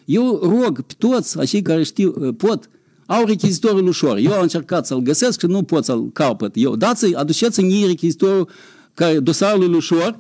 Eu rog pe toți, acei care știu, pot, au rechizitorul ușor. Eu am încercat să-l găsesc și nu pot să-l capăt. Eu, aduceți-mi rechizitorul dosarului ușor,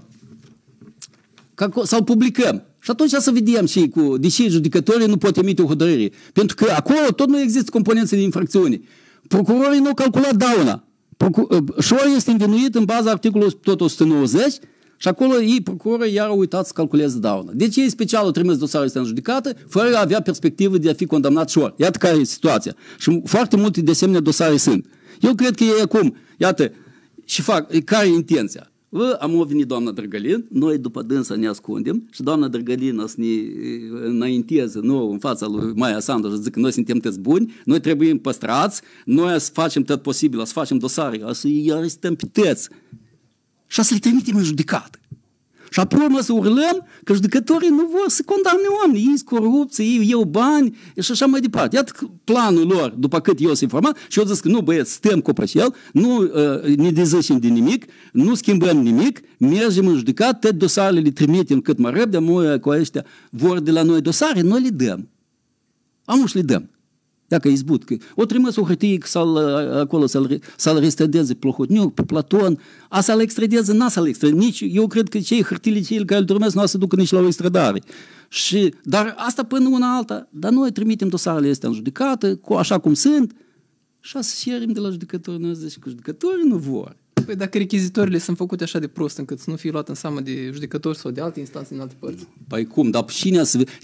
să-l publicăm. Și atunci să vedem de ce judecătorii nu pot emite o hotărâre. Pentru că acolo tot nu există componențe de infracțiune. Procurorii nu au calculat dauna. Șor este învinuit în baza articolului tot 190 și acolo ei, procurorii, iar au uitat să calculeze dauna. Deci ei special au trimis dosarul ăsta în judecată fără a avea perspectivă de a fi condamnat Șor. Iată care e situația. Și foarte multe de asemenea dosare sunt. Eu cred că ei acum, iată, și fac, care e intenția? Am venit doamna Drăgălin, noi după dânsa ne ascundem și doamna Drăgălin o să ne înainteze în fața lui Maia Sandu și zic că noi suntem tăți buni, noi trebuie păstrați, noi să facem tot posibil, să facem dosare, să-i arestăm pe tăți și să le trimitem în judecată. Și apoi să urlăm că judecătorii nu vor să condamne oameni, ei sunt corupți, ei iau bani și așa mai departe. Iată planul lor, după cât eu sunt informat, și eu zic că nu, băieți, stăm cu prășel, nu ne dezășim de nimic, nu schimbăm nimic, mergem în judecată, toate dosarele le trimitem cât mai repede, noi cu ăștia vor de la noi dosare, noi le dăm. Amuși le dăm. Dacă izbut, că o trimis o hârtie acolo să-l restradeze Plohotniuc, pe Platon, a să-l extradeze, n-a să-l extradeze. Nici, eu cred că cei hârtile cei care îl trimis nu o să ducă nici la o extradare. Dar asta până una alta, dar noi trimitem dosarele astea în judecată, așa cum sunt, și să cerem de la judecători, noi zic că judecătorii nu vor. Păi dacă rechizitorile sunt făcute așa de prost încât să nu fie luat în seamă de judecători sau de alte instanțe în alte părți? Păi cum, dar cine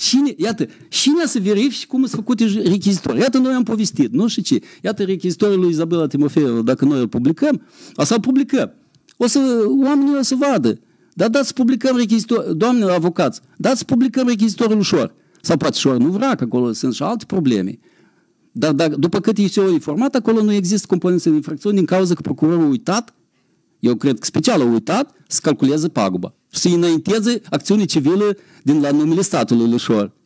să verifice cum sunt făcute rechizitori? Iată, noi am povestit, nu știu ce. Iată rechizitorul lui Izabela Timofeeva, dacă noi îl publicăm, o să-l publicăm. Oamenii o să vadă. Dar dați să publicăm rechizitorul, doamne avocați, dați să publicăm rechizitorul ușor. Sau poate ușor nu vrea, că acolo sunt și alte probleme. Dar după cât e informat, acolo nu există componențe de infracțiune din cauza că procurorul a uitat, eu cred că special a uitat să calculeze paguba și să înainteze acțiune civilă din la numele statului lui Șor.